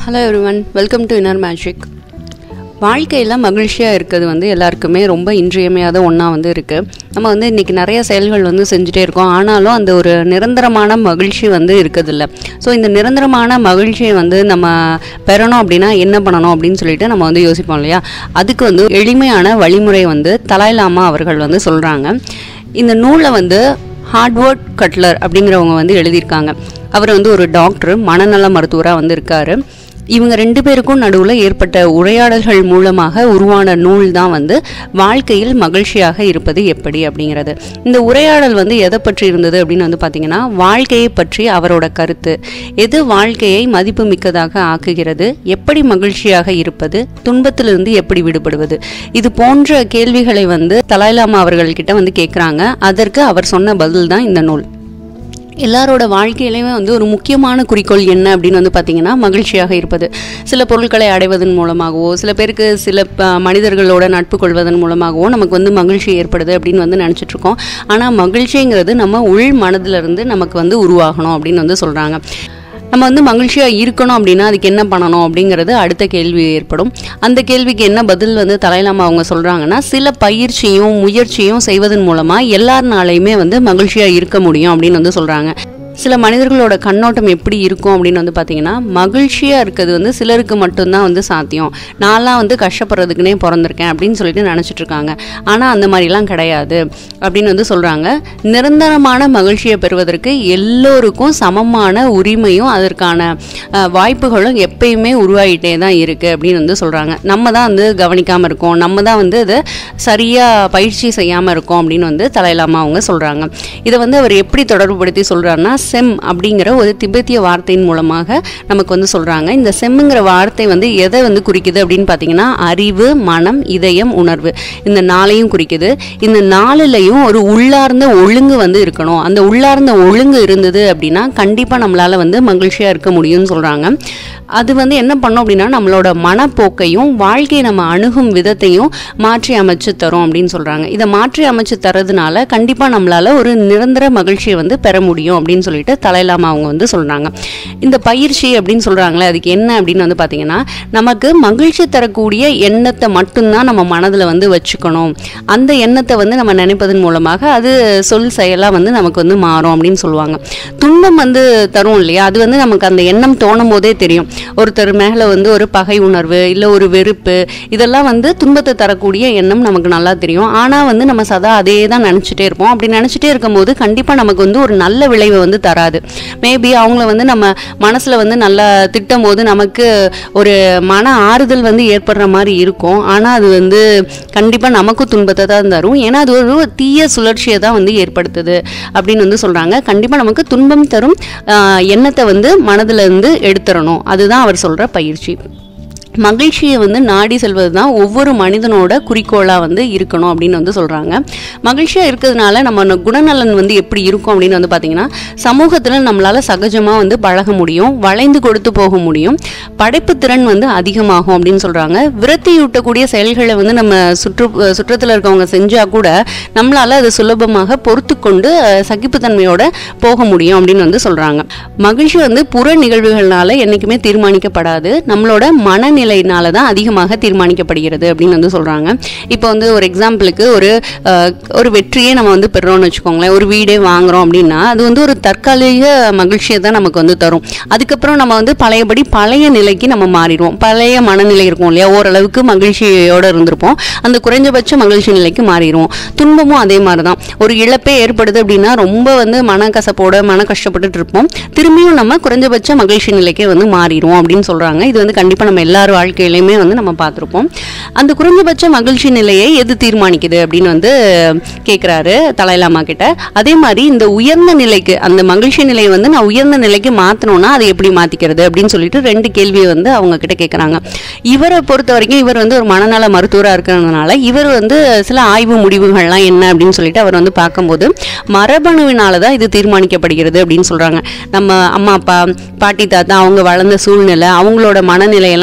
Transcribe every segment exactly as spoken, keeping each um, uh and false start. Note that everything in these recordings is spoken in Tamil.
Hello everyone, welcome to inner magic. வாழ்க்கையில் மகிழ்ச்சியாக இருக்கிறது வந்து எல்லாருக்குமே ரொம்ப இன்றியமையாத ஒன்றா வந்து இருக்குது. நம்ம வந்து இன்றைக்கி நிறைய செயல்கள் வந்து செஞ்சுட்டே இருக்கோம், ஆனாலும் அந்த ஒரு நிரந்தரமான மகிழ்ச்சி வந்து இருக்கிறதில்ல. ஸோ இந்த நிரந்தரமான மகிழ்ச்சியை வந்து நம்ம பெறணும் அப்படின்னா என்ன பண்ணணும் அப்படின்னு சொல்லிட்டு நம்ம வந்து யோசிப்போம் இல்லையா. அதுக்கு வந்து எளிமையான வழிமுறை வந்து தலாய் லாமா அவர்கள் வந்து சொல்கிறாங்க. இந்த நூலை வந்து ஹார்ட்வர்ட் கட்லர் அப்படிங்கிறவங்க வந்து எழுதியிருக்காங்க. அவர் வந்து ஒரு டாக்டர், மனநல மருத்துவராக வந்து இருக்கார். இவங்க ரெண்டு பேருக்கும் நடுவில் ஏற்பட்ட உரையாடல்கள் மூலமாக உருவான நூல் தான் வந்து வாழ்க்கையில் மகிழ்ச்சியாக இருப்பது எப்படி அப்படிங்கிறது. இந்த உரையாடல் வந்து எதை பற்றி இருந்தது அப்படின்னு வந்து பார்த்தீங்கன்னா, வாழ்க்கையை பற்றி அவரோட கருத்து, எது வாழ்க்கையை மதிப்பு மிக்கதாக ஆக்குகிறது, எப்படி மகிழ்ச்சியாக இருப்பது, துன்பத்திலிருந்து எப்படி விடுபடுவது, இது போன்ற கேள்விகளை வந்து தலாய் லாமா அவர்கள்கிட்ட வந்து கேட்குறாங்க. அதற்கு அவர் சொன்ன பதில் தான் இந்த நூல். எல்லாரோட வாழ்க்கையிலையுமே வந்து ஒரு முக்கியமான குறிக்கோள் என்ன அப்படின்னு வந்து பார்த்திங்கன்னா, மகிழ்ச்சியாக இருப்பது. சில பொருட்களை அடைவதன் மூலமாகவோ, சில பேருக்கு சில மனிதர்களோட நட்பு கொள்வதன் மூலமாகவோ நமக்கு வந்து மகிழ்ச்சி ஏற்படுது அப்படின்னு வந்து நினச்சிட்ருக்கோம். ஆனால் மகிழ்ச்சிங்கிறது நம்ம உள் மனதிலிருந்து நமக்கு வந்து உருவாகணும் அப்படின்னு வந்து சொல்கிறாங்க. நம்ம வந்து மகிழ்ச்சியாக இருக்கணும் அப்படின்னா அதுக்கு என்ன பண்ணணும் அப்படிங்கிறது அடுத்த கேள்வி ஏற்படும். அந்த கேள்விக்கு என்ன பதில் வந்து தலாய் லாமா அவங்க சொல்கிறாங்கன்னா, சில பயிற்சியும் முயற்சியும் செய்வதன் மூலமாக எல்லாருனாலையுமே வந்து மகிழ்ச்சியாக இருக்க முடியும் அப்படின்னு வந்து சொல்கிறாங்க. சில மனிதர்களோட கண்ணோட்டம் எப்படி இருக்கும் அப்படின்னு வந்து பார்த்திங்கன்னா, மகிழ்ச்சியாக இருக்கிறது வந்து சிலருக்கு மட்டும்தான் வந்து சாத்தியம், நான்லாம் வந்து கஷ்டப்படுறதுக்குனே பிறந்திருக்கேன் அப்படின்னு சொல்லிட்டு நினச்சிட்ருக்காங்க. ஆனால் அந்த மாதிரிலாம் கிடையாது அப்படின்னு வந்து சொல்கிறாங்க. நிரந்தரமான மகிழ்ச்சியை பெறுவதற்கு எல்லோருக்கும் சமமான உரிமையும் அதற்கான வாய்ப்புகளும் எப்பயுமே உருவாகிட்டே தான் இருக்குது அப்படின்னு வந்து சொல்கிறாங்க. நம்ம தான் வந்து கவனிக்காமல் இருக்கோம், நம்ம தான் வந்து அதை சரியாக பயிற்சி செய்யாமல் இருக்கோம் அப்படின்னு வந்து தலாய் லாமா அவங்க சொல்கிறாங்க. இதை வந்து அவர் எப்படி தொடர்புபடுத்தி சொல்கிறாருன்னா, செம் அப்படிங்கிற ஒரு திபெத்திய வார்த்தையின் மூலமாக நமக்கு வந்து சொல்கிறாங்க. இந்த செம்முங்கிற வார்த்தை வந்து எதை வந்து குறிக்குது அப்படின்னு பார்த்தீங்கன்னா, அறிவு, மனம், இதயம், உணர்வு, இந்த நாளையும் குறிக்குது. இந்த நாளிலையும் ஒரு உள்ளார்ந்த ஒழுங்கு வந்து இருக்கணும். அந்த உள்ளார்ந்த ஒழுங்கு இருந்தது அப்படின்னா கண்டிப்பாக நம்மளால் வந்து மகிழ்ச்சியாக இருக்க முடியும்னு சொல்கிறாங்க. அது வந்து என்ன பண்ணோம் அப்படின்னா, நம்மளோட மனப்போக்கையும் வாழ்க்கையை நம்ம அணுகும் விதத்தையும் மாற்றி அமைச்சு தரும் அப்படின்னு சொல்கிறாங்க. இதை மாற்றி அமைச்சு தரதுனால கண்டிப்பாக நம்மளால் ஒரு நிரந்தர மகிழ்ச்சியை வந்து பெற முடியும் அப்படின்னு சொல்லிட்டு தலாய் லாமா அவங்க வந்து சொல்கிறாங்க. இந்த பயிற்சி அப்படின்னு சொல்கிறாங்களே, அதுக்கு என்ன அப்படின்னு வந்து பார்த்தீங்கன்னா, நமக்கு மகிழ்ச்சி தரக்கூடிய எண்ணத்தை மட்டும்தான் நம்ம மனதில் வந்து வச்சுக்கணும். அந்த எண்ணத்தை வந்து நம்ம நினைப்பதன் மூலமாக அது சொல் செயலாக வந்து நமக்கு வந்து மாறும் அப்படின்னு சொல்லுவாங்க. துன்பம் வந்து தரும் இல்லையா, அது வந்து நமக்கு அந்த எண்ணம் தோணும் போதே தெரியும். ஒருத்தர் மேலே வந்து ஒரு பகை உணர்வு இல்லை ஒரு வெறுப்பு, இதெல்லாம் வந்து துன்பத்தை தரக்கூடிய எண்ணம் நமக்கு நல்லா தெரியும். ஆனால் வந்து நம்ம சதா அதே தான் நினச்சிட்டே இருப்போம். அப்படி நினச்சிட்டே இருக்கும்போது கண்டிப்பாக நமக்கு வந்து ஒரு நல்ல விளைவை வந்து தராது. மேபி அவங்கள வந்து நம்ம மனசில் வந்து நல்லா திட்டும் போது நமக்கு ஒரு மன ஆறுதல் வந்து ஏற்படுற மாதிரி இருக்கும். ஆனால் அது வந்து கண்டிப்பாக நமக்கும் துன்பத்தை தான் தரும். ஏன்னா அது ஒரு தீய சுழற்சியை தான் வந்து ஏற்படுத்துது அப்படின்னு வந்து சொல்கிறாங்க. கண்டிப்பாக நமக்கு துன்பம் தரும் எண்ணத்தை வந்து மனதில் இருந்து எடுத்துடணும். அதுதான் அவர் சொல்கிற பயிற்சி. மகிழ்ச்சியை வந்து நாடி செல்வது தான் ஒவ்வொரு மனிதனோட குறிக்கோளாக வந்து இருக்கணும் அப்படின்னு வந்து சொல்கிறாங்க. மகிழ்ச்சியாக இருக்கிறதுனால நம்ம குணநலன் வந்து எப்படி இருக்கும் அப்படின்னு வந்து பார்த்திங்கன்னா, சமூகத்தில் நம்மளால் சகஜமாக வந்து பழக முடியும், வளைந்து கொடுத்து போக முடியும், படைப்பு திறன் வந்து அதிகமாகும் அப்படின்னு சொல்கிறாங்க. விரத்தியூட்டக்கூடிய செயல்களை வந்து நம்ம சுற்று சுற்றத்தில் இருக்கவங்க செஞ்சால் கூட நம்மளால் அதை சுலபமாக பொறுத்து கொண்டு சகிப்புத்தன்மையோட போக முடியும் அப்படின்னு வந்து சொல்கிறாங்க. மகிழ்ச்சி வந்து புற நிகழ்வுகள்னால என்றைக்குமே தீர்மானிக்கப்படாது, நம்மளோட மனநிலை நிலையினால தான் அதிகமாக தீர்மானிக்கப்படுகிறது அப்படின்னு வந்து சொல்கிறாங்க. இப்போ வந்து ஒரு எக்ஸாம்பிளுக்கு ஒரு ஒரு வெற்றியை நம்ம வந்து பெறோம்னு வச்சுக்கோங்களேன், ஒரு வீடே வாங்குகிறோம் அப்படின்னா அது வந்து ஒரு தற்காலிக மகிழ்ச்சியை தான் நமக்கு வந்து தரும். அதுக்கப்புறம் நம்ம வந்து பழையபடி பழைய நிலைக்கு நம்ம மாறிடுவோம். பழைய மனநிலை இருக்கும் இல்லையா, ஓரளவுக்கு மகிழ்ச்சியோடு இருந்திருப்போம், அந்த குறைஞ்சபட்ச மகிழ்ச்சி நிலைக்கு மாறிடுவோம். துன்பமும் அதே மாதிரி தான். ஒரு இழப்பே ஏற்படுது அப்படின்னா ரொம்ப வந்து மனக்கசப்போட மன கஷ்டப்பட்டுட்டு இருப்போம், திரும்பியும் நம்ம குறைஞ்சபட்ச மகிழ்ச்சி நிலைக்கே வந்து மாறிடுவோம் அப்படின்னு சொல்கிறாங்க. இது வந்து கண்டிப்பாக நம்ம எல்லாரும் வாழ்க்கையிலையுமே வந்து நம்ம பார்த்துருப்போம். அந்த குறைஞ்சபட்ச மகிழ்ச்சி நிலையை எது தீர்மானிக்குது அப்படின்னு வந்து கேட்குறாரு தலாய் லாமா கிட்ட. அதே மாதிரி இந்த உயர்ந்த நிலைக்கு, அந்த மகிழ்ச்சி நிலையை வந்து நான் உயர்ந்த நிலைக்கு மாற்றணும்னா அதை எப்படி மாற்றிக்கிறது அப்படின்னு சொல்லிட்டு ரெண்டு கேள்வியை வந்து அவங்க கிட்ட கேட்குறாங்க. இவரை பொறுத்த வரைக்கும் இவர் வந்து ஒரு மனநல மருத்துவராக இருக்கிறதுனால இவர் வந்து சில ஆய்வு முடிவுகள்லாம் என்ன அப்படின்னு சொல்லிட்டு அவர் வந்து பார்க்கும்போது, மரபணுவினால தான் இது தீர்மானிக்கப்படுகிறது அப்படின்னு சொல்கிறாங்க. நம்ம அம்மா அப்பா பாட்டி தாத்தா அவங்க வளர்ந்த சூழ்நிலை, அவங்களோட மனநிலையெல்லாம் எப்படி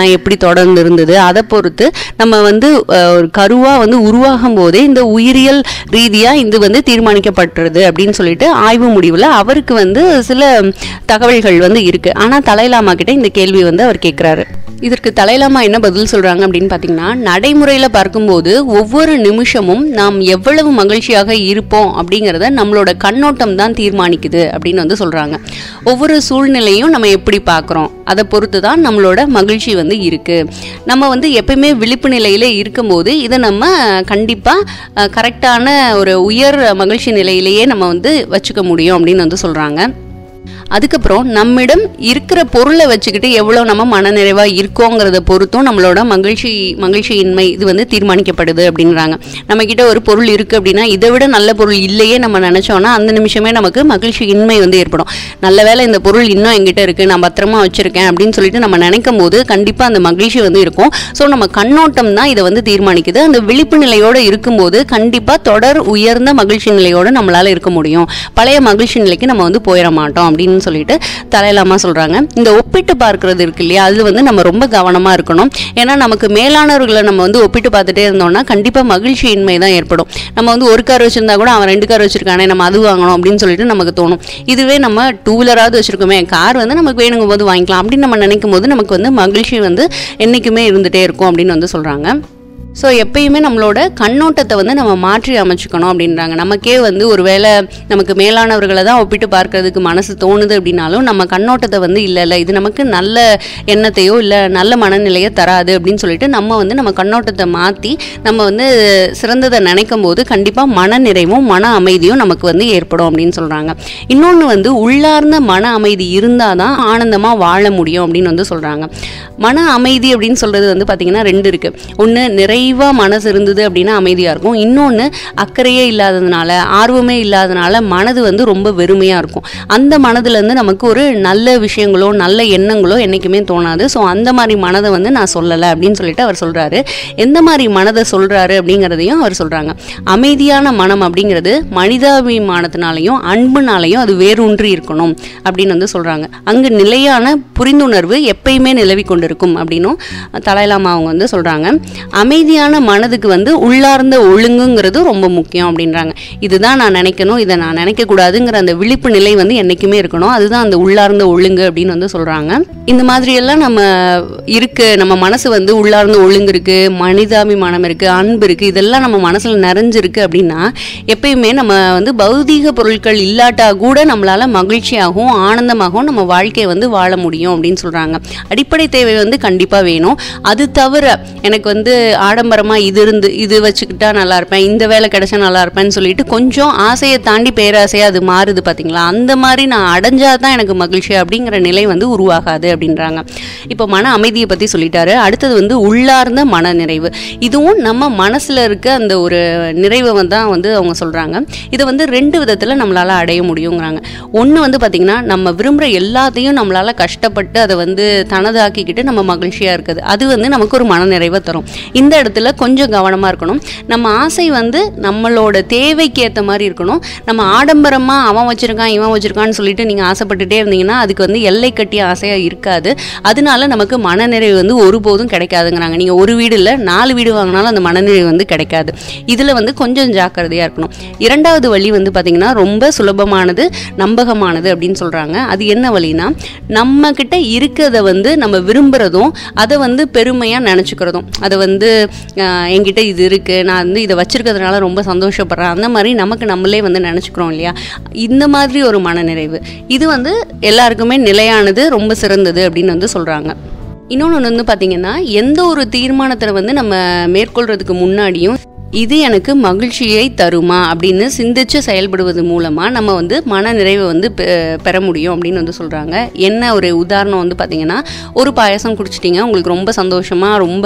தொடர்ந்து இருந்தது, அதை பொறுத்து நம்ம வந்து ஒரு கருவா வந்து உருவாகும் போதே இந்த உயிரியல் ரீதியா இது வந்து தீர்மானிக்கப்பட்டுருது அப்படின்னு சொல்லிட்டு ஆய்வு முடிவுல அவருக்கு வந்து சில தகவல்கள் வந்து இருக்கு. ஆனா தலைலாமா கிட்ட இந்த கேள்வி வந்து அவர் கேட்கிறாரு. இதற்கு தலைலாமா என்ன பதில் சொல்றாங்க அப்படின்னு பாத்தீங்கன்னா, நடைமுறையில பார்க்கும்போது ஒவ்வொரு நிமிஷமும் நாம் எவ்வளவு மகிழ்ச்சியாக இருப்போம் அப்படிங்கிறத நம்மளோட கண்ணோட்டம் தான் தீர்மானிக்குது அப்படின்னு வந்து சொல்றாங்க. ஒவ்வொரு சூழ்நிலையும் நம்ம எப்படி பார்க்குறோம் அதை பொறுத்து தான் நம்மளோட மகிழ்ச்சி வந்து இருக்கு. நம்ம வந்து எப்பயுமே விழிப்பு நிலையில இருக்கும்போது இதை நம்ம கண்டிப்பா கரெக்டான ஒரு உயர் மகிழ்ச்சி நிலையிலேயே நம்ம வந்து வச்சுக்க முடியும் அப்படின்னு வந்து சொல்றாங்க. அதுக்கப்புறம் நம்மிடம் இருக்கிற பொருளை வச்சுக்கிட்டு எவ்வளோ நம்ம மனநிறைவா இருக்கோங்கிறத பொறுத்தும் நம்மளோட மகிழ்ச்சி மகிழ்ச்சியின்மை இது வந்து தீர்மானிக்கப்படுது அப்படின்றாங்க. நம்ம கிட்ட ஒரு பொருள் இருக்கு அப்படின்னா இதை விட நல்ல பொருள் இல்லையே நம்ம நினைச்சோம்னா அந்த நிமிஷமே நமக்கு மகிழ்ச்சியின்மை வந்து ஏற்படும். நல்ல வேளை இந்த பொருள் இன்னும் எங்கிட்ட இருக்கு, நான் பத்திரமா வச்சிருக்கேன் அப்படின்னு சொல்லிட்டு நம்ம நினைக்கும் போது கண்டிப்பா அந்த மகிழ்ச்சி வந்து இருக்கும். ஸோ நம்ம கண்ணோட்டம் தான் இதை வந்து தீர்மானிக்குது. அந்த விழிப்பு நிலையோட இருக்கும்போது கண்டிப்பா தொடர் உயர்ந்த மகிழ்ச்சி நிலையோட நம்மளால இருக்க முடியும். பழைய மகிழ்ச்சி நிலைக்கு நம்ம வந்து போயிட மாட்டோம் அப்படின்னு சொல்லிட்டு தலைலாமா சொல்றாங்க. இந்த ஒப்பிட்டு பார்க்கிறது இருக்கு இல்லையா, அது வந்து நம்ம ரொம்ப கவனமா இருக்கணும். ஏன்னா நமக்கு மேலானவர்களை நம்ம வந்து ஒப்பிட்டு பார்த்துட்டே இருந்தோம்னா கண்டிப்பா மகிழ்ச்சியின்மை தான் ஏற்படும். நம்ம வந்து ஒரு கார் வச்சிருந்தா கூட அவன் ரெண்டு கார் வச்சிருக்கானே நம்ம அது வாங்கணும் அப்படின்னு சொல்லிட்டு நமக்கு தோணும். இதுவே நம்ம டூ வீலராவது வச்சிருக்கோமே, கார் வந்து நமக்கு வேணுங்கும் போது வாங்கிக்கலாம் அப்படின்னு நம்ம நினைக்கும் போது நமக்கு வந்து மகிழ்ச்சி வந்து என்னைக்குமே இருந்துட்டே இருக்கும் அப்படின்னு வந்து சொல்றாங்க. ஸோ எப்பயுமே நம்மளோட கண்ணோட்டத்தை வந்து நம்ம மாற்றி அமைச்சுக்கணும் அப்படின்றாங்க. நமக்கே வந்து ஒரு வேளை நமக்கு மேலானவர்களை தான் ஒப்பிட்டு பார்க்கறதுக்கு மனசு தோணுது அப்படின்னாலும் நம்ம கண்ணோட்டத்தை வந்து இல்லை இல்லை இது நமக்கு நல்ல எண்ணத்தையோ இல்லை நல்ல மனநிலையை தராது அப்படின்னு சொல்லிட்டு நம்ம வந்து நம்ம கண்ணோட்டத்தை மாற்றி நம்ம வந்து சிறந்ததை நினைக்கும் போது கண்டிப்பாக மன நிறைவும் மன அமைதியும் நமக்கு வந்து ஏற்படும் அப்படின்னு சொல்கிறாங்க. இன்னொன்று வந்து உள்ளார்ந்த மன அமைதி இருந்தால் தான் ஆனந்தமாக வாழ முடியும் அப்படின்னு வந்து சொல்கிறாங்க. மன அமைதி அப்படின்னு சொல்கிறது வந்து பார்த்திங்கன்னா ரெண்டு இருக்குது. ஒன்று நிறைய மனசு இருந்தது அப்படின்னா அமைதியா இருக்கும். இன்னொன்னு அக்கறையே இல்லாததுனால ஆர்வமே இல்லாததுனால மனது வந்து ரொம்ப வெறுமையா இருக்கும். அந்த மனதுல இருந்து நமக்கு ஒரு நல்ல விஷயங்களோ நல்ல எண்ணங்களோ என்னைக்குமே தோணாது. ஸோ அந்த மாதிரி மனதை வந்து நான் சொல்லலை அப்படின்னு சொல்லிட்டு அவர் சொல்றாரு. எந்த மாதிரி மனதை சொல்றாரு அப்படிங்கிறதையும் அவர் சொல்றாங்க. அமைதியான மனம் அப்படிங்கிறது மனிதாபிமானத்தினாலையும் அன்புனாலையும் அது வேரூன்றி இருக்கணும் அப்படின்னு வந்து சொல்றாங்க. அங்கு நிலையான புரிந்துணர்வு எப்பயுமே நிலவி கொண்டிருக்கும் அப்படின்னும் தலைலாமா அவங்க வந்து சொல்றாங்க. அமைதி மனதுக்கு வந்து உள்ளார்ந்த ஒழுங்குங்கிறது ரொம்ப முக்கியம் அப்படின்றாங்க. இதுதான் நான் நினைக்கணும், இதை நான் நினைக்க கூடாதுங்கிற அந்த விழிப்பு நிலை வந்து என்னைக்குமே இருக்கணும். அதுதான் அந்த உள்ளார்ந்த ஒழுங்கு அப்படின்னு வந்து சொல்றாங்க. இந்த மாதிரி எல்லாம் நம்ம இருக்கு, நம்ம மனசு வந்து உள்ளார்ந்த ஒழுங்கு இருக்கு, மனிதாபிமானம் இருக்கு, அன்பு இருக்கு, இதெல்லாம் நம்ம மனசுல நிறைஞ்சிருக்கு அப்படின்னா எப்பயுமே நம்ம வந்து பௌதீக பொருட்கள் இல்லாட்டா கூட நம்மளால மகிழ்ச்சியாகவும் ஆனந்தமாகவும் நம்ம வாழ்க்கையை வந்து வாழ முடியும் அப்படின்னு சொல்றாங்க. அடிப்படை தேவை வந்து கண்டிப்பா வேணும். அது தவிர எனக்கு வந்து ஆடம்பரமா இது இருந்து இது வச்சுக்கிட்டா நல்லா இருப்பேன், இந்த வேலை கிடைச்சா நல்லா இருப்பேன்னு சொல்லிட்டு கொஞ்சம் ஆசையை தாண்டி பேராசையா அது மாறுது பாத்தீங்களா, அந்த மாதிரி நான் அடைஞ்சாதான் எனக்கு மகிழ்ச்சி அப்படிங்கிற நிலை வந்து உருவாகாது அப்படின்றாங்க. இப்போ மன அமைதியை பத்தி சொல்லிட்டாரு. அடுத்தது வந்து உள்ளார்ந்த மன நிறைவு. இதுவும் நம்ம மனசுல இருக்க அந்த ஒரு நிறைவை தான் வந்து அவங்க சொல்றாங்க. இதை வந்து ரெண்டு விதத்துல நம்மளால அடைய முடியுங்கிறாங்க. ஒண்ணு வந்து பாத்தீங்கன்னா நம்ம விரும்புற எல்லாத்தையும் நம்மளால கஷ்டப்பட்டு அதை வந்து தனதாக்கிக்கிட்டு நம்ம மகிழ்ச்சியா இருக்குது, அது வந்து நமக்கு ஒரு மன நிறைவை தரும். இந்த இடத்துல கொஞ்சம் கவனமா இருக்கணும். நம்ம ஆசை வந்து நம்மளோட தேவைக்கு ஏற்ற மாதிரி இருக்கணும். நம்ம ஆடம்பரமா அவன் வச்சிருக்கான் இவன் வச்சிருக்கான்னு சொல்லிட்டு நீங்க ஆசைப்பட்டுட்டே இருந்தீங்கன்னா அதுக்கு வந்து எல்லை கட்டிய ஆசையா இருக்காது. அதனால நமக்கு மனநிறைவு வந்து ஒருபோதும் கிடைக்காதுங்கிறாங்க. நீங்க ஒரு வீடு இல்லை நாலு வீடு வாங்கினாலும் அந்த மனநிறைவு வந்து கிடைக்காது. இதுல வந்து கொஞ்சம் ஜாக்கிரதையா இருக்கணும். இரண்டாவது வழி வந்து பாத்தீங்கன்னா ரொம்ப சுலபமானது, நம்பகமானது அப்படின்னு சொல்றாங்க. அது என்ன வழினா, நம்ம கிட்ட இருக்கிறத வந்து நம்ம விரும்புறதும் அதை வந்து பெருமையா நினைச்சுக்கிறதும், அதை வந்து என்கிட்ட இது இருக்கு, நான் வந்து இதை வச்சிருக்கிறதுனால ரொம்ப சந்தோஷப்படுறேன், அந்த மாதிரி நமக்கு நம்மளே வந்து நினைச்சுக்கிறோம் இல்லையா, இந்த மாதிரி ஒரு மனநிறைவு இது வந்து எல்லாருக்குமே நிலையானது, ரொம்ப சிறந்தது அப்படின்னு வந்து சொல்றாங்க. இன்னொன்று வந்து பார்த்தீங்கன்னா, எந்த ஒரு தீர்மானத்தில் வந்து நம்ம மேற்கொள்றதுக்கு முன்னாடியும் இது எனக்கு மகிழ்ச்சியை தருமா அப்படின்னு சிந்திச்சு செயல்படுவது மூலமாக நம்ம வந்து மன நிறைவை வந்து பெற முடியும் அப்படின்னு வந்து சொல்கிறாங்க. என்ன ஒரு உதாரணம் வந்து பார்த்திங்கன்னா, ஒரு பாயசம் குடிச்சிட்டிங்க, உங்களுக்கு ரொம்ப சந்தோஷமாக ரொம்ப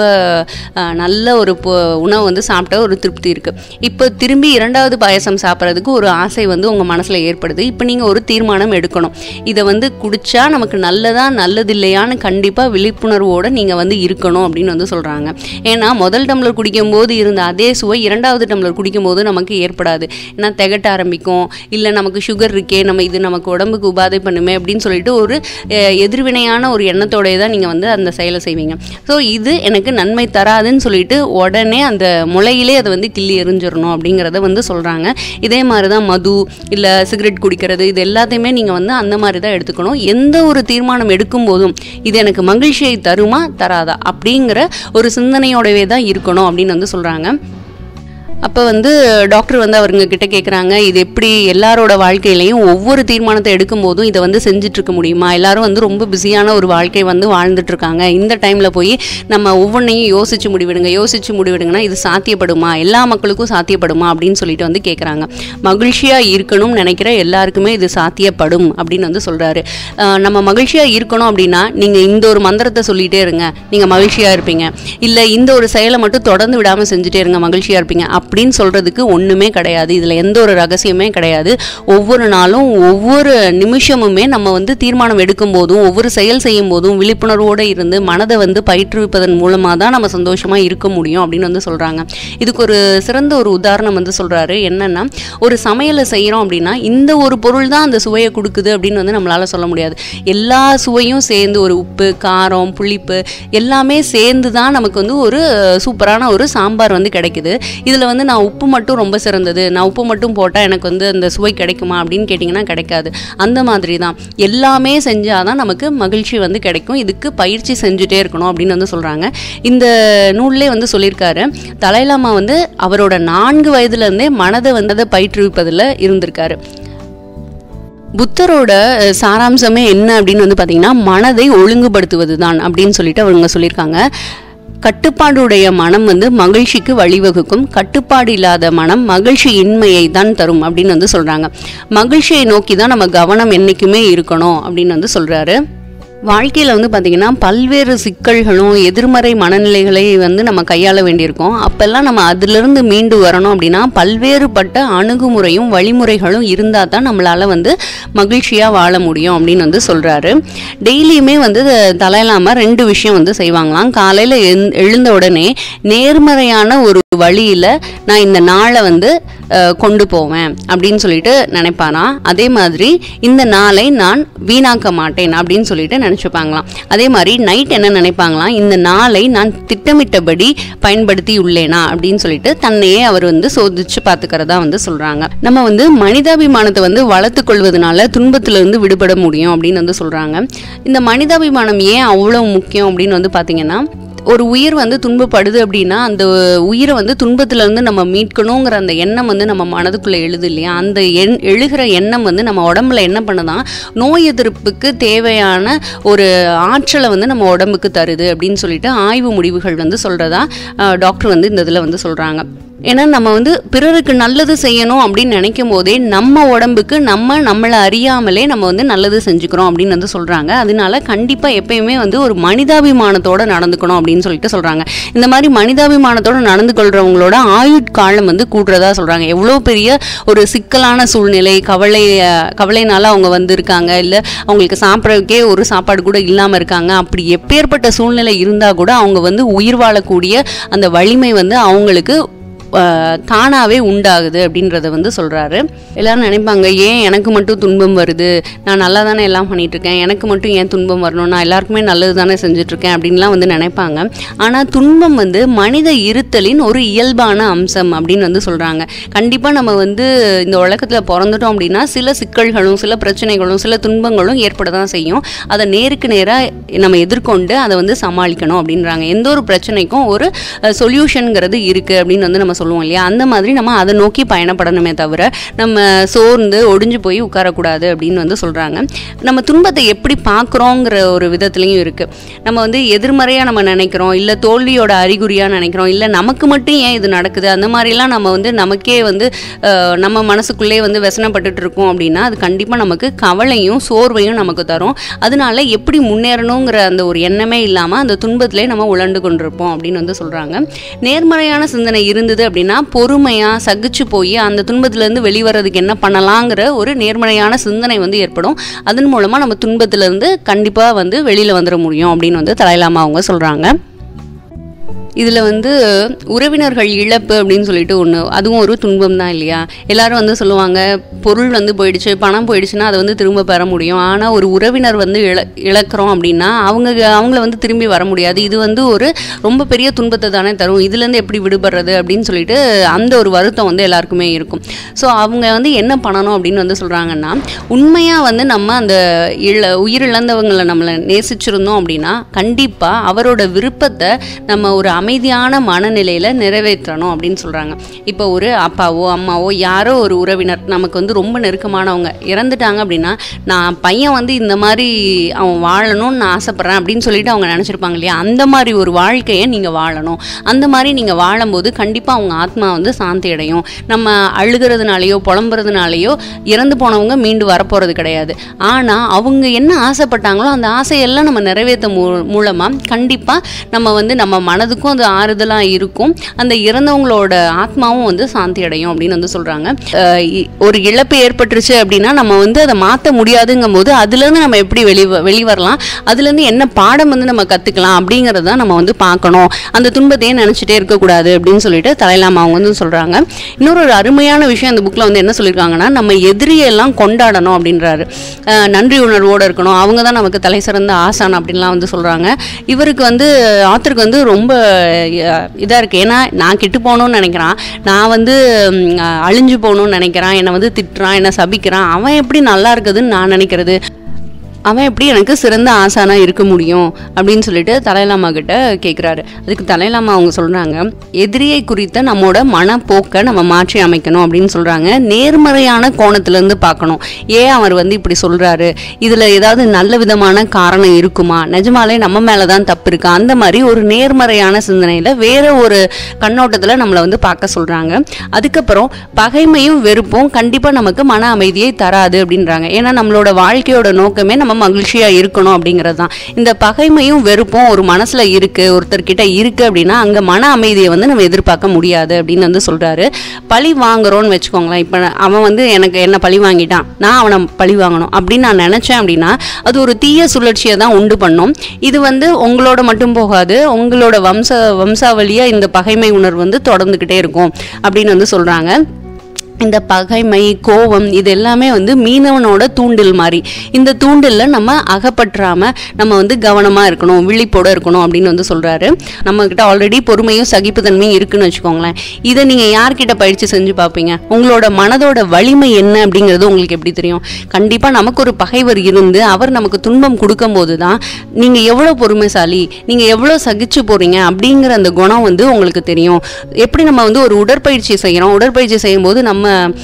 நல்ல ஒரு உணவு வந்து சாப்பிட்ட ஒரு திருப்தி இருக்குது. இப்போ திரும்பி இரண்டாவது பாயசம் சாப்பிட்றதுக்கு ஒரு ஆசை வந்து உங்கள் மனசில் ஏற்படுது. இப்போ நீங்கள் ஒரு தீர்மானம் எடுக்கணும். இதை வந்து குடித்தா நமக்கு நல்லதா நல்லது இல்லையான்னு கண்டிப்பாக விழிப்புணர்வோடு நீங்கள் வந்து இருக்கணும் அப்படின்னு வந்து சொல்கிறாங்க. ஏன்னா முதல் டம்ளர் குடிக்கும் போது இருந்த அதே சுவை சுவை இரண்டாவது டம்ளர் குடிக்கும்போது நமக்கு ஏற்படாது. ஏன்னா திகட்ட ஆரம்பிக்கும், இல்லை நமக்கு சுகர் இருக்கே, நம்ம இது நமக்கு உடம்புக்கு உபாதை பண்ணுமே அப்படின்னு சொல்லிட்டு ஒரு எதிர்வினையான ஒரு எண்ணத்தோடய தான் நீங்கள் வந்து அந்த செயலை செய்வீங்க. ஸோ இது எனக்கு நன்மை தராதுன்னு சொல்லிட்டு உடனே அந்த முளையிலே அதை வந்து கிள்ளி எறிஞ்சிடணும் அப்படிங்கிறத வந்து சொல்கிறாங்க. இதே மாதிரி தான் மது இல்லை சிகரெட் குடிக்கிறது, இது எல்லாத்தையுமே நீங்கள் வந்து அந்த மாதிரி தான் எடுத்துக்கணும். எந்த ஒரு தீர்மானம் எடுக்கும் போதும் இது எனக்கு மகிழ்ச்சியை தருமா தராதா அப்படிங்கிற ஒரு சிந்தனையோடவே தான் இருக்கணும் அப்படின்னு வந்து சொல்கிறாங்க. அப்போ வந்து டாக்டர் வந்து அவருங்க கிட்ட கேட்குறாங்க, இது எப்படி எல்லாரோட வாழ்க்கையிலையும் ஒவ்வொரு தீர்மானத்தை எடுக்கும் போதும் இதை வந்து செஞ்சிட்ருக்க முடியுமா? எல்லாரும் வந்து ரொம்ப பிஸியான ஒரு வாழ்க்கை வந்து வாழ்ந்துட்டுருக்காங்க. இந்த டைமில் போய் நம்ம ஒவ்வொன்றையும் யோசிச்சு முடிவிடுங்க யோசிச்சு முடிவிடுங்கன்னா இது சாத்தியப்படுமா, எல்லா மக்களுக்கும் சாத்தியப்படுமா அப்படின்னு சொல்லிட்டு வந்து கேட்குறாங்க. மகிழ்ச்சியாக இருக்கணும்னு நினைக்கிற எல்லாருக்குமே இது சாத்தியப்படும் அப்படின்னு வந்து சொல்கிறாரு. நம்ம மகிழ்ச்சியாக இருக்கணும் அப்படின்னா நீங்கள் இந்த ஒரு மந்திரத்தை சொல்லிகிட்டே இருங்க, நீங்கள் மகிழ்ச்சியாக இருப்பீங்க. இல்லை இந்த ஒரு செயலை மட்டும் தொடர்ந்து விடாமல் செஞ்சுட்டே இருங்க, மகிழ்ச்சியாக இருப்பீங்க அப்படின்னு சொல்கிறதுக்கு ஒன்றுமே கிடையாது. இதில் எந்த ஒரு ரகசியமே கிடையாது. ஒவ்வொரு நாளும் ஒவ்வொரு நிமிஷமுமே நம்ம வந்து தீர்மானம் எடுக்கும் போதும் ஒவ்வொரு செயல் செய்யும் போதும் விழிப்புணர்வோடு இருந்து மனதை வந்து பயிற்றுவிப்பதன் மூலமாக தான் நம்ம சந்தோஷமாக இருக்க முடியும் அப்படின்னு வந்து சொல்கிறாங்க. இதுக்கு ஒரு சிறந்த ஒரு உதாரணம் வந்து சொல்கிறாரு. என்னென்னா, ஒரு சமையலை செய்கிறோம் அப்படின்னா இந்த ஒரு பொருள் தான் அந்த சுவையை கொடுக்குது அப்படின்னு வந்து நம்மளால் சொல்ல முடியாது. எல்லா சுவையும் சேர்ந்து ஒரு உப்பு, காரம், புளிப்பு எல்லாமே சேர்ந்து தான் நமக்கு வந்து ஒரு சூப்பரான ஒரு சாம்பார் வந்து கிடைக்குது. இதில் வந்து நான் உப்பு மட்டும் ரொம்ப சிறந்தது, நான் உப்பு மட்டும் போட்டால் எனக்கு வந்து அந்த சுவை கிடைக்குமா அப்படின்னு கேட்டிங்கன்னா கிடைக்காது. அந்த மாதிரி தான் எல்லாமே செஞ்சால் தான் நமக்கு மகிழ்ச்சி வந்து கிடைக்கும். இதுக்கு பயிற்சி செஞ்சுட்டே இருக்கணும் அப்படின்னு வந்து சொல்கிறாங்க. இந்த நூல்லே வந்து சொல்லியிருக்காரு, தலாய்லாமா வந்து அவரோட நான்கு வயதுலேருந்தே மனதை வந்து அதை பயிற்றுவிப்பதில் இருந்திருக்காரு. புத்தரோட சாராம்சமே என்ன அப்படின்னு வந்து பார்த்திங்கன்னா, மனதை ஒழுங்குபடுத்துவது தான் அப்படின்னு சொல்லிட்டு அவங்க சொல்லியிருக்காங்க. கட்டுப்பாடுடைய மனம் வந்து மகிழ்ச்சிக்கு வழிவகுக்கும், கட்டுப்பாடு இல்லாத மனம் மகிழ்ச்சி இன்மையை தான் தரும் அப்படின்னு வந்து சொல்கிறாங்க. மகிழ்ச்சியை நோக்கி தான் நம்ம கவனம் என்றைக்குமே இருக்கணும் அப்படின்னு வந்து சொல்கிறாரு. வாழ்க்கையில் வந்து பார்த்திங்கன்னா பல்வேறு சிக்கல்களும் எதிர்மறை மனநிலைகளை வந்து நம்ம கையாள வேண்டியிருக்கோம். அப்போல்லாம் நம்ம அதிலிருந்து மீண்டு வரணும் அப்படின்னா பல்வேறுபட்ட அணுகுமுறையும் வழிமுறைகளும் இருந்தால் தான் நம்மளால் வந்து மகிழ்ச்சியாக வாழ முடியும் அப்படின்னு வந்து சொல்கிறாரு. டெய்லியுமே வந்து தலாய்லாமா ரெண்டு விஷயம் வந்து செய்வாங்களாம். காலையில் எழுந்த உடனே நேர்மறையான ஒரு வழியில் நான் இந்த நாளை வந்து கொண்டு போவேன் அப்படின்னு சொல்லிட்டு நினைப்பாராம். அதே மாதிரி இந்த நாளை நான் வீணாக்க மாட்டேன் அப்படின்னு சொல்லிட்டு நினச்சிப்பாங்களாம். அதே மாதிரி நைட் என்ன நினைப்பாங்களாம், இந்த நாளை நான் திட்டமிட்டபடி பயன்படுத்தி உள்ளேனா அப்படின்னு சொல்லிட்டு தன்னையே அவர் வந்து சோதிச்சு பார்த்துக்கிறதா வந்து சொல்கிறாங்க. நம்ம வந்து மனிதாபிமானத்தை வந்து வளர்த்து கொள்வதனால துன்பத்திலிருந்து விடுபட முடியும் அப்படின்னு வந்து சொல்கிறாங்க. இந்த மனிதாபிமானம் ஏன் அவ்வளோ முக்கியம் அப்படின்னு வந்து பார்த்திங்கன்னா, ஒரு உயிர் வந்து துன்பப்படுது அப்படின்னா அந்த உயிரை வந்து துன்பத்திலேருந்து நம்ம மீட்கணுங்கிற அந்த எண்ணம் வந்து நம்ம மனதுக்குள்ளே எழுது இல்லையா, அந்த எண் எழுகிற எண்ணம் வந்து நம்ம உடம்புல என்ன பண்ணுதான், நோய் எதிர்ப்புக்கு தேவையான ஒரு ஆற்றலை வந்து நம்ம உடம்புக்கு தருது அப்படின்னு சொல்லிட்டு ஆய்வு முடிவுகள் வந்து சொல்கிறதா டாக்டர் வந்து இந்த இதில் வந்து சொல்கிறாங்க. ஏன்னா நம்ம வந்து பிறருக்கு நல்லது செய்யணும் அப்படின்னு நினைக்கும் போதே நம்ம உடம்புக்கு நம்ம நம்மளை அறியாமலே நம்ம வந்து நல்லது செஞ்சுக்கிறோம் அப்படின்னு வந்து சொல்கிறாங்க. அதனால கண்டிப்பாக எப்பயுமே வந்து ஒரு மனிதாபிமானத்தோடு நடந்துக்கணும் அப்படின்னு சொல்லிட்டு சொல்கிறாங்க. இந்த மாதிரி மனிதாபிமானத்தோடு நடந்து கொள்கிறவங்களோட ஆயுட்காலம் வந்து கூடுறதா சொல்கிறாங்க. எவ்வளோ பெரிய ஒரு சிக்கலான சூழ்நிலை, கவலை கவலைனால அவங்க வந்து இருக்காங்க, இல்லை அவங்களுக்கு சாப்பிட்றதுக்கே ஒரு சாப்பாடு கூட இல்லாமல் இருக்காங்க, அப்படி எப்பேற்பட்ட சூழ்நிலை இருந்தால் கூட அவங்க வந்து உயிர் வாழக்கூடிய அந்த வலிமை வந்து அவங்களுக்கு தானாகவே உண்டாகுது அப்படின்றத வந்து சொல்கிறாரு. எல்லோரும் நினைப்பாங்க, ஏன் எனக்கு மட்டும் துன்பம் வருது, நான் நல்லா தானே எல்லாம் பண்ணிகிட்ருக்கேன், எனக்கு மட்டும் ஏன் துன்பம் வரணும், நான் எல்லாருக்குமே நல்லது தானே செஞ்சிட்ருக்கேன் அப்படின்லாம் வந்து நினைப்பாங்க. ஆனால் துன்பம் வந்து மனித இருத்தலின் ஒரு இயல்பான அம்சம் அப்படின்னு வந்து சொல்கிறாங்க. கண்டிப்பாக நம்ம வந்து இந்த உலகத்தில் பிறந்துட்டோம் அப்படின்னா சில சிக்கல்களும் சில பிரச்சனைகளும் சில துன்பங்களும் ஏற்பட தான் செய்யும். அதை நேருக்கு நேராக நம்ம எதிர்கொண்டு அதை வந்து சமாளிக்கணும் அப்படின்றாங்க. எந்த ஒரு பிரச்சனைக்கும் ஒரு சொல்யூஷனுங்கிறது இருக்குது அப்படின்னு வந்து நம்ம சொல்லுவோம் இல்லையா, அந்த மாதிரி நம்ம அதை நோக்கி பயணப்படணுமே தவிர நம்ம சோர்ந்து ஒடிஞ்சு போய் உட்காரக்கூடாது அப்படின்னு வந்து சொல்கிறாங்க. நம்ம துன்பத்தை எப்படி பார்க்குறோங்கிற ஒரு விதத்துலையும் இருக்குது. நம்ம வந்து எதிர்மறையாக நம்ம நினைக்கிறோம், இல்லை தோல்வியோட அறிகுறியாக நினைக்கிறோம், இல்லை நமக்கு மட்டும் ஏன் இது நடக்குது, அந்த மாதிரிலாம் நம்ம வந்து நமக்கே வந்து நம்ம மனசுக்குள்ளே வந்து व्यसனப்பட்டுட்டு இருக்கோம் அப்படின்னா அது கண்டிப்பாக நமக்கு கவலையும் சோர்வையும் நமக்கு தரும். அதனால எப்படி முன்னேறணுங்கிற அந்த ஒரு எண்ணமே இல்லாமல் அந்த துன்பத்திலே நம்ம உழண்டு கொண்டிருப்போம் அப்படின்னு வந்து சொல்கிறாங்க. நேர்மறையான சிந்தனை இருந்தது அப்படின்னா பொறுமையாக சகிச்சு போய் அந்த துன்பத்திலேருந்து வெளிவரதுக்கு என்ன பண்ணலாங்கிற ஒரு நேர்மறையான சிந்தனை வந்து ஏற்படும். அதன் மூலமாக நம்ம துன்பத்திலேருந்து கண்டிப்பாக வந்து வெளியில் வந்துட முடியும் அப்படின்னு வந்து தலாய்லாமா அவங்க சொல்கிறாங்க. இதில் வந்து உறவினர்கள் இழப்பு அப்படின்னு சொல்லிட்டு ஒன்று, அதுவும் ஒரு துன்பம் தான் இல்லையா? எல்லாரும் வந்து சொல்லுவாங்க பொருள் வந்து போயிடுச்சு, பணம் போயிடுச்சுன்னா அதை வந்து திரும்ப பெற முடியும். ஆனால் ஒரு உறவினர் வந்து இழ இழக்கிறோம் அப்படின்னா அவங்க அவங்கள வந்து திரும்பி வர முடியாது. இது வந்து ஒரு ரொம்ப பெரிய துன்பத்தை தானே தரும். இதுலேருந்து எப்படி விடுபடுறது அப்படின்னு சொல்லிட்டு அந்த ஒரு வருத்தம் வந்து எல்லாருக்குமே இருக்கும். ஸோ அவங்க வந்து என்ன பண்ணணும் அப்படின்னு வந்து சொல்கிறாங்கன்னா, உண்மையாக வந்து நம்ம அந்த இழ உயிரிழந்தவங்களை நம்மளை நேசிச்சிருந்தோம் அப்படின்னா கண்டிப்பாக அவரோட விருப்பத்தை நம்ம ஒரு அமைதியான மனநிலையில் நிறைவேற்றணும் அப்படின்னு சொல்கிறாங்க. இப்போ ஒரு அப்பாவோ அம்மாவோ யாரோ ஒரு உறவினர் நமக்கு வந்து ரொம்ப நெருக்கமானவங்க இறந்துட்டாங்க அப்படின்னா, நான் பையன் வந்து இந்த மாதிரி அவன் வாழணும்னு நான் ஆசைப்பட்றேன் அப்படின்னு சொல்லிட்டு அவங்க நினச்சிருப்பாங்க இல்லையா? அந்த மாதிரி ஒரு வாழ்க்கையை நீங்கள் வாழணும். அந்த மாதிரி நீங்கள் வாழும்போது கண்டிப்பாக அவங்க ஆத்மா வந்து சாந்தி அடையும். நம்ம அழுகிறதுனாலையோ புலம்புறதுனாலையோ இறந்து போனவங்க மீண்டு வரப்போகிறது கிடையாது. ஆனால் அவங்க என்ன ஆசைப்பட்டாங்களோ அந்த ஆசையெல்லாம் நம்ம நிறைவேற்ற மூ மூலமாக கண்டிப்பாக நம்ம வந்து நம்ம மனதுக்கும் அது ஆறுதலாக இருக்கும். அந்த இறந்தவங்களோட ஆத்மாவும் வந்து சாந்தி அடையும் அப்படின்னு வந்து சொல்கிறாங்க. ஒரு இழப்பு ஏற்பட்டுருச்சு அப்படின்னா நம்ம வந்து அதை மாற்ற முடியாதுங்கும் போது அதுலேருந்து நம்ம எப்படி வெளி வெளிவரலாம், அதுலேருந்து என்ன பாடம் வந்து நம்ம கற்றுக்கலாம் அப்படிங்கிறத நம்ம வந்து பார்க்கணும். அந்த துன்பத்தையே நினச்சிட்டே இருக்கக்கூடாது அப்படின்னு சொல்லிட்டு தலைலாமா அவங்க வந்து சொல்கிறாங்க. இன்னொரு ஒரு அருமையான விஷயம் அந்த புக்கில் வந்து என்ன சொல்லியிருக்காங்கன்னா, நம்ம எதிரியெல்லாம் கொண்டாடணும் அப்படின்றாரு. நன்றி உணர்வோடு இருக்கணும், அவங்க தான் நமக்கு தலை சிறந்த ஆசான் அப்படின்லாம் வந்து சொல்கிறாங்க. இவருக்கு வந்து ஆத்தருக்கு வந்து ரொம்ப இதாக இருக்குது. ஏன்னா நான் கெட்டு போகணும்னு நினைக்கிறான், நான் வந்து அழிஞ்சு போகணும்னு நினைக்கிறான், என்னை வந்து திட்டுறான், என்னை சபிக்கிறான், அவன் எப்படி நல்லா இருக்குதுன்னு நான் நினைக்கிறது, அவன் எப்படி எனக்கு சிறந்த ஆசானாக இருக்க முடியும் அப்படின்னு சொல்லிட்டு தலைலாமா கிட்ட கேட்குறாரு. அதுக்கு தலைலாமா அவங்க சொல்கிறாங்க, எதிரியை குறித்த நம்மளோட மனப்போக்கை நம்ம மாற்றி அமைக்கணும் அப்படின்னு சொல்கிறாங்க. நேர்மறையான கோணத்துலேருந்து பார்க்கணும். ஏன் அவர் வந்து இப்படி சொல்கிறாரு, இதில் ஏதாவது நல்ல விதமான காரணம் இருக்குமா, நிஜமாலே நம்ம மேலே தான் தப்பு இருக்கா, அந்த மாதிரி ஒரு நேர்மறையான சிந்தனையில் வேறு ஒரு கண்ணோட்டத்தில் நம்மளை வந்து பார்க்க சொல்கிறாங்க. அதுக்கப்புறம் பகைமையும் வெறுப்பும் கண்டிப்பாக நமக்கு மன அமைதியை தராது அப்படின்றாங்க. ஏன்னா நம்மளோட வாழ்க்கையோட நோக்கமே நம்ம மகிழ்ச்சியா இருக்கணும் அப்படிங்கிறது தான். இந்த பகைமையும் வெறுப்பும் ஒரு மனசுல இருக்கு, ஒருத்தர்கிட்ட இருக்கு அப்படின்னா அங்க மன அமைதியை வந்து நம்ம எதிர்பார்க்க முடியாது அப்படின்னு வந்து சொல்றாரு. பழி வாங்குறோம்னு வச்சுக்கோங்களேன். இப்ப அவன் வந்து எனக்கு என்ன பழி வாங்கிட்டான், நான் அவனை பழி வாங்கணும் அப்படின்னு நான் நினைச்சேன் அப்படின்னா அது ஒரு தீய சுழற்சியை தான் உண்டு பண்ணும். இது வந்து உங்களோட மட்டும் போகாது, உங்களோட வம்ச வம்சாவளியா இந்த பகைமை உணர்வு வந்து தொடர்ந்துகிட்டே இருக்கும் அப்படின்னு வந்து சொல்றாங்க. இந்த பகைமை கோபம் இது எல்லாமே வந்து மீனவனோட தூண்டில் மாதிரி. இந்த தூண்டிலில் நம்ம அகப்பற்றாமல் நம்ம வந்து கவனமாக இருக்கணும், விழிப்போடு இருக்கணும் அப்படின்னு வந்து சொல்கிறாரு. நம்மக்கிட்ட ஆல்ரெடி பொறுமையும் சகிப்புத்தன்மையும் இருக்குன்னு வச்சுக்கோங்களேன். இதை நீங்கள் யார்கிட்ட பயிற்சி செஞ்சு பார்ப்பீங்க? உங்களோட மனதோட வலிமை என்ன அப்படிங்கிறது உங்களுக்கு எப்படி தெரியும்? கண்டிப்பாக நமக்கு ஒரு பகைவர் இருந்து அவர் நமக்கு துன்பம் கொடுக்கும் போது தான் நீங்கள் எவ்வளோ பொறுமைசாலி, நீங்கள் எவ்வளோ சகிச்சு போகிறீங்க அப்படிங்கிற அந்த குணம் வந்து உங்களுக்கு தெரியும். எப்படி நம்ம வந்து ஒரு உடற்பயிற்சி செய்கிறோம், உடற்பயிற்சி செய்யும்போது நம்ம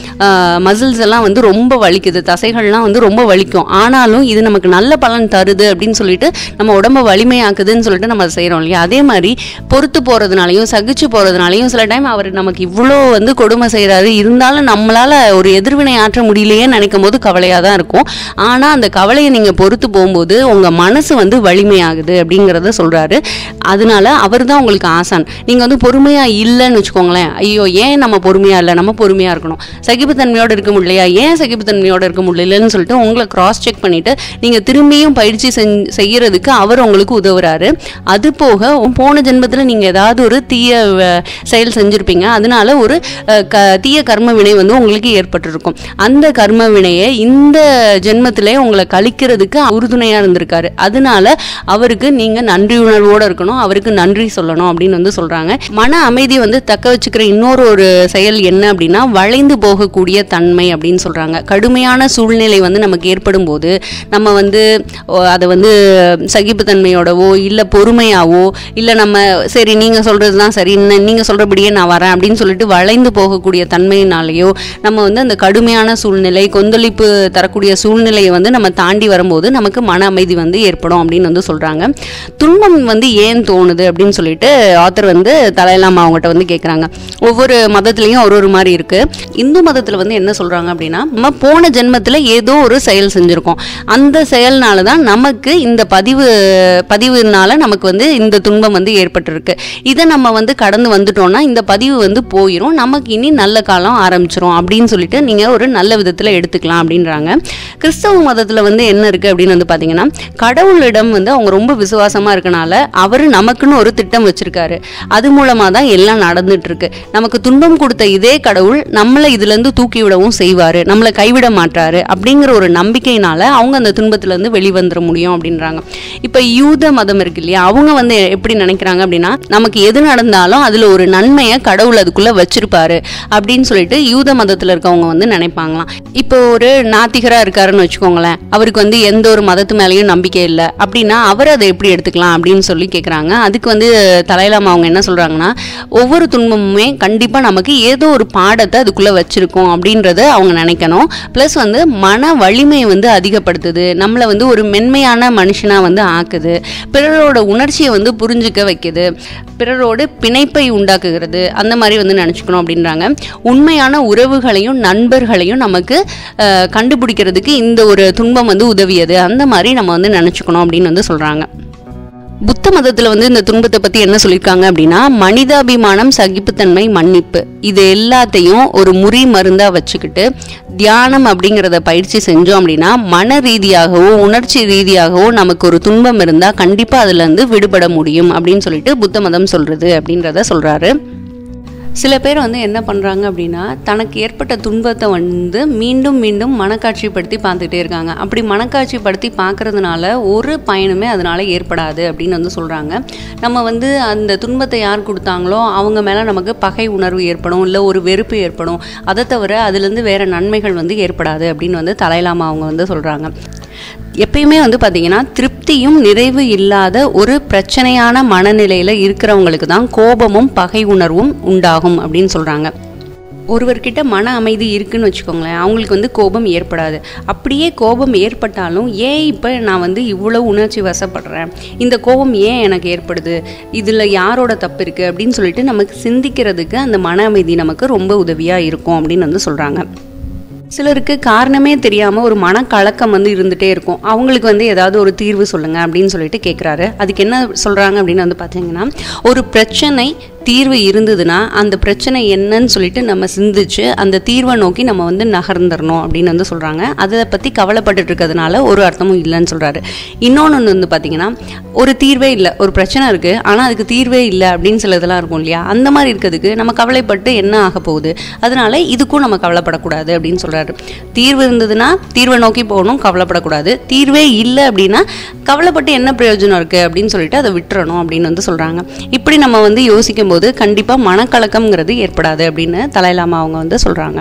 மசில்ஸ் எல்லாம் வந்து ரொம்ப வலிக்குது, தசைகள்லாம் வந்து ரொம்ப வலிக்கும். ஆனாலும் இது நமக்கு நல்ல பலன் தருது அப்படின்னு சொல்லிட்டு நம்ம உடம்பை வலிமையாக்குதுன்னு சொல்லிட்டு நம்ம அதை செய்கிறோம் இல்லையா? அதே மாதிரி பொறுத்து போகிறதுனாலையும் சகிச்சு போகிறதுனாலையும் சில டைம் அவர் நமக்கு இவ்வளோ வந்து கொடுமை செய்கிறாரு, இருந்தாலும் நம்மளால் ஒரு எதிர்வினை ஆற்ற முடியலையே நினைக்கும் போது கவலையாக தான் இருக்கும். ஆனால் அந்த கவலையை நீங்கள் பொறுத்து போகும்போது உங்கள் மனசு வந்து வலிமையாகுது அப்படிங்கிறத சொல்கிறாரு. அதனால அவர் தான் உங்களுக்கு ஆசான். நீங்கள் வந்து பொறுமையாக இல்லைன்னு வச்சுக்கோங்களேன், ஐயோ ஏன் நம்ம பொறுமையாக இல்லை, நம்ம பொறுமையாக இருக்கணும், சகிப்புத்தன்மையோடு இருக்க முடியலையா, ஏன் சகிப்புத்தன்மையோடு இருக்க முடியலன்னு சொல்லிட்டு உங்களை கிராஸ் செக் பண்ணிட்டு நீங்கள் திரும்பியும் பயிற்சி செய்யறதுக்கு அவர் உங்களுக்கு உதவுறாரு. அது போக போன ஜென்மத்தில் நீங்கள் ஏதாவது ஒரு தீய செயல் செஞ்சுருப்பீங்க, அதனால ஒரு க தீய கர்ம வினை வந்து உங்களுக்கு ஏற்பட்டிருக்கும். அந்த கர்ம வினையை இந்த ஜென்மத்திலே உங்களை கழிக்கிறதுக்கு உறுதுணையாக இருந்திருக்காரு. அதனால அவருக்கு நீங்கள் நன்றி உணர்வோடு இருக்கணும், அவருக்கு நன்றி சொல்லணும் அப்படின்னு வந்து சொல்கிறாங்க. மன அமைதியை வந்து தக்க வச்சுக்கிற இன்னொரு ஒரு செயல் என்ன அப்படின்னா வளைந்து போகக்கூடிய தன்மை அப்படின்னு சொல்கிறாங்க. கடுமையான சூழ்நிலை வந்து நமக்கு ஏற்படும் போது நம்ம வந்து அதை வந்து சகிப்புத்தன்மையோடவோ இல்லை பொறுமையாவோ இல்லை நம்ம சரி நீங்கள் சொல்கிறது தான் சரி, நீங்கள் சொல்கிறபடியே நான் வரேன் அப்படின்னு சொல்லிட்டு வளைந்து போகக்கூடிய தன்மையினாலேயோ நம்ம வந்து அந்த கடுமையான சூழ்நிலை கொந்தளிப்பு தரக்கூடிய சூழ்நிலையை வந்து நம்ம தாண்டி வரும்போது நமக்கு மன அமைதி வந்து ஏற்படும் அப்படின்னு வந்து சொல்கிறாங்க. துன்பம் வந்து ஏன் தோணுது அப்படின்னு சொல்லிட்டு ஆத்தர் வந்து தலைலாமா அவங்ககிட்ட வந்து கேட்குறாங்க. ஒவ்வொரு மதத்துலேயும் ஒரு ஒரு மாதிரி இருக்குது. இந்து மதத்தில் வந்து என்ன சொல்கிறாங்க அப்படின்னா, நம்ம போன ஜென்மத்தில் ஏதோ ஒரு செயல் செஞ்சுருக்கோம், அந்த செயல்னால தான் நமக்கு இந்த பதிவு பதிவுனால நமக்கு வந்து இந்த துன்பம் வந்து ஏற்பட்டிருக்கு. இதை நம்ம வந்து கடந்து வந்துட்டோம்னா இந்த பதிவு வந்து போயிடும், நமக்கு இனி நல்ல காலம் ஆரம்பிச்சிரும் அப்படின்னு சொல்லிட்டு நீங்கள் ஒரு நல்ல விதத்தில் எடுத்துக்கலாம் அப்படின்றாங்க. கிறிஸ்தவ மதத்தில் வந்து என்ன இருக்குது அப்படின்னு வந்து பார்த்தீங்கன்னா, கடவுளிடம் வந்து அவங்க ரொம்ப விசுவாசமாக இருக்கனால அவர் நமக்குன்னு ஒரு திட்டம் வச்சுருக்காரு, அது மூலமாக தான் எல்லாம் நடந்துட்டு இருக்கு. நமக்கு துன்பம் கொடுத்த இதே கடவுள் நம்மளை இதுலேருந்து தூக்கி விடவும் செய்வார், நம்மளை கைவிட மாட்டாரு அப்படிங்கிற ஒரு நம்பிக்கையினால அவங்க அந்த துன்பத்திலேருந்து வெளிவந்துட முடியும் அப்படின்றாங்க. இப்போ யூத மதம் இருக்கு இல்லையா, அவங்க வந்து எப்படி நினைக்கிறாங்க அப்படின்னா, நமக்கு எது நடந்தாலும் அதில் ஒரு நன்மையை கடவுள் அதுக்குள்ளே வச்சிருப்பாரு அப்படின்னு சொல்லிட்டு யூத மதத்தில் இருக்கவங்க வந்து நினைப்பாங்களாம். இப்போ ஒரு நாத்திகராக இருக்காருன்னு வச்சுக்கோங்களேன், அவருக்கு வந்து எந்த ஒரு மதத்து மேலேயும் நம்பிக்கை இல்லை அப்படின்னா அவர் அதை எப்படி எடுத்துக்கலாம் அப்படின்னு சொல்லி கேட்குறாங்க. அதுக்கு வந்து தலையிலாமா அவங்க என்ன சொல்கிறாங்கன்னா, ஒவ்வொரு துன்பமுமே கண்டிப்பாக நமக்கு ஏதோ ஒரு பாடத்தை அதுக்குள்ளே வச்சுருக்கோம் அப்படின்றத அவங்க நினைக்கணும். ப்ளஸ் வந்து மன வலிமையை வந்து அதிகப்படுத்துது, நம்மளை வந்து ஒரு மென்மையான மனுஷனாக வந்து ஆக்குது, பிறரோட உணர்ச்சியை வந்து புரிஞ்சுக்க வைக்குது, பிறரோடு பிணைப்பை உண்டாக்குகிறது, அந்த மாதிரி வந்து நினச்சிக்கணும் அப்படின்றாங்க. உண்மையான உறவுகளையும் நண்பர்களையும் நமக்கு கண்டுபிடிக்கிறதுக்கு இந்த ஒரு துன்பம் வந்து உதவியது, அந்த மாதிரி நம்ம வந்து நினச்சிக்கணும் அப்படின்னு வந்து சொல்கிறாங்க. புத்த மதத்தில் வந்து இந்த துன்பத்தை பற்றி என்ன சொல்லியிருக்காங்க அப்படின்னா, மனிதாபிமானம், சகிப்புத்தன்மை, மன்னிப்பு, இது எல்லாத்தையும் ஒரு முறி மருந்தாக வச்சுக்கிட்டு தியானம் அப்படிங்கிறத பயிற்சி செஞ்சோம் அப்படின்னா மன ரீதியாகவோ உணர்ச்சி ரீதியாகவோ நமக்கு ஒரு துன்பம் இருந்தால் கண்டிப்பாக அதுலேருந்து விடுபட முடியும் அப்படின்னு சொல்லிட்டு புத்த மதம் சொல்கிறது அப்படின்றத சொல்கிறாரு. சில பேர் வந்து என்ன பண்ணுறாங்க அப்படின்னா, தனக்கு ஏற்பட்ட துன்பத்தை வந்து மீண்டும் மீண்டும் மனக்காட்சிப்படுத்தி பார்த்துட்டே இருக்காங்க. அப்படி மனக்காட்சிப்படுத்தி பார்க்கறதுனால ஒரு பயனுமே அதனால் ஏற்படாது அப்படின்னு வந்து சொல்கிறாங்க. நம்ம வந்து அந்த துன்பத்தை யார் கொடுத்தாங்களோ அவங்க மேலே நமக்கு பகை உணர்வு ஏற்படும், இல்லை ஒரு வெறுப்பு ஏற்படும், அதை தவிர அதுலேருந்து வேறு நன்மைகள் வந்து ஏற்படாது அப்படின்னு வந்து தலையிலாமா அவங்க வந்து சொல்கிறாங்க. எப்பயுமே வந்து பார்த்திங்கன்னா, திருப்தியும் நிறைவு இல்லாத ஒரு பிரச்சனையான மனநிலையில் இருக்கிறவங்களுக்கு தான் கோபமும் பகை உணர்வும் உண்டாகும் அப்படின்னு சொல்கிறாங்க. ஒருவர்கிட்ட மன அமைதி இருக்குன்னு வச்சுக்கோங்களேன், அவங்களுக்கு வந்து கோபம் ஏற்படாது. அப்படியே கோபம் ஏற்பட்டாலும் ஏன் இப்போ நான் வந்து இவ்வளோ உணர்ச்சி வசப்படுறேன், இந்த கோபம் ஏன் எனக்கு ஏற்படுது, இதில் யாரோட தப்பு இருக்குது அப்படின்னு சொல்லிட்டு நமக்கு சிந்திக்கிறதுக்கு அந்த மன அமைதி நமக்கு ரொம்ப உதவியாக இருக்கும் அப்படின்னு வந்து சொல்கிறாங்க. சிலருக்கு காரணமே தெரியாமல் ஒரு மனக்கலக்கம் வந்து இருந்துகிட்டே இருக்கும், அவங்களுக்கு வந்து ஏதாவது ஒரு தீர்வு சொல்லுங்கள் அப்படின்னு சொல்லிட்டு கேட்குறாரு. அதுக்கு என்ன சொல்கிறாங்க அப்படின்னு வந்து பார்த்தீங்கன்னா, ஒரு பிரச்சனை தீர்வு இருந்ததுன்னா அந்த பிரச்சனை என்னன்னு சொல்லிட்டு நம்ம சிந்திச்சு அந்த தீர்வை நோக்கி நம்ம வந்து நகர்ந்துடணும் அப்படின்னு வந்து சொல்கிறாங்க. அதை பற்றி கவலைப்பட்டு இருக்கிறதுனால ஒரு அர்த்தமும் இல்லைன்னு சொல்கிறாரு. இன்னொன்று வந்து பார்த்திங்கன்னா, ஒரு தீர்வே இல்லை, ஒரு பிரச்சனை இருக்குது ஆனால் அதுக்கு தீர்வே இல்லை அப்படின்னு சிலதெல்லாம் இருக்கும் இல்லையா, அந்த மாதிரி இருக்கிறதுக்கு நம்ம கவலைப்பட்டு என்ன ஆக போகுது, அதனால இதுக்கும் நம்ம கவலைப்படக்கூடாது அப்படின்னு சொல்கிறாரு. தீர்வு இருந்ததுன்னா தீர்வை நோக்கி போகணும், கவலைப்படக்கூடாது. தீர்வே இல்லை அப்படின்னா கவலைப்பட்டு என்ன பிரயோஜனம் இருக்குது அப்படின்னு சொல்லிட்டு அதை விட்டுறணும் அப்படின்னு வந்து சொல்கிறாங்க. இப்படி நம்ம வந்து யோசிக்கும் போது கண்டிப்பாக மனக்கலக்கம்ங்கிறது ஏற்படாது அப்படின்னு தலையிலாமா அவங்க வந்து சொல்கிறாங்க.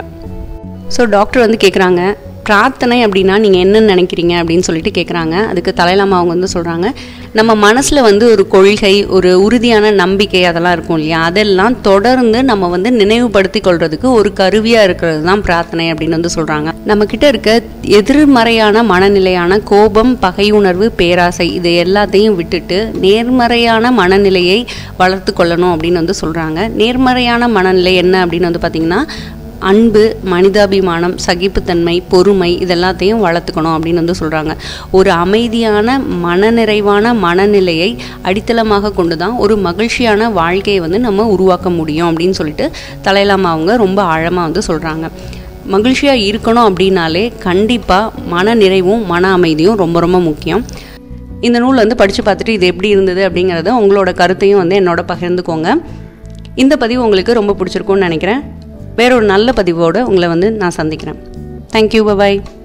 ஸோ டாக்டர் வந்து கேட்குறாங்க, பிரார்த்தனை அப்படின்னா நீங்கள் என்ன நினைக்கிறீங்க அப்படின்னு சொல்லிட்டு கேட்குறாங்க. அதுக்கு தலையிலாமா அவங்க வந்து சொல்கிறாங்க, நம்ம மனசில் வந்து ஒரு கொள்கை, ஒரு உறுதியான நம்பிக்கை அதெல்லாம் இருக்கும் இல்லையா, அதெல்லாம் தொடர்ந்து நம்ம வந்து நினைவுபடுத்தி கொள்றதுக்கு ஒரு கருவியாக இருக்கிறது தான் பிரார்த்தனை அப்படின்னு வந்து சொல்கிறாங்க. நம்மக்கிட்ட இருக்க எதிர்மறையான மனநிலையான கோபம், பகை உணர்வு, பேராசை, இது எல்லாத்தையும் விட்டுட்டு நேர்மறையான மனநிலையை வளர்த்து கொள்ளணும் அப்படின்னு வந்து சொல்கிறாங்க. நேர்மறையான மனநிலை என்ன அப்படின்னு வந்து பார்த்திங்கன்னா, அன்பு, மனிதாபிமானம், சகிப்புத்தன்மை, பொறுமை, இதெல்லாத்தையும் வளர்த்துக்கணும் அப்படின்னு வந்து சொல்கிறாங்க. ஒரு அமைதியான மனநிறைவான மனநிலையை அடித்தளமாக கொண்டு தான் ஒரு மகிழ்ச்சியான வாழ்க்கையை வந்து நம்ம உருவாக்க முடியும் அப்படின்னு சொல்லிட்டு தலையிலாமா அவங்க ரொம்ப ஆழமாக வந்து சொல்கிறாங்க. மகிழ்ச்சியாக இருக்கணும் அப்படின்னாலே கண்டிப்பாக மன நிறைவும் மன அமைதியும் ரொம்ப ரொம்ப முக்கியம். இந்த நூல் வந்து படித்து பார்த்துட்டு இது எப்படி இருந்தது அப்படிங்கிறத உங்களோட கருத்தையும் வந்து என்னோட பகிர்ந்துக்கோங்க. இந்த பதிவு உங்களுக்கு ரொம்ப பிடிச்சிருக்கும்னு நினைக்கிறேன். வேற ஒரு நல்ல பதிவோடு உங்களை வந்து நான் சந்திக்கிறேன். தேங்க்யூ, பாய்.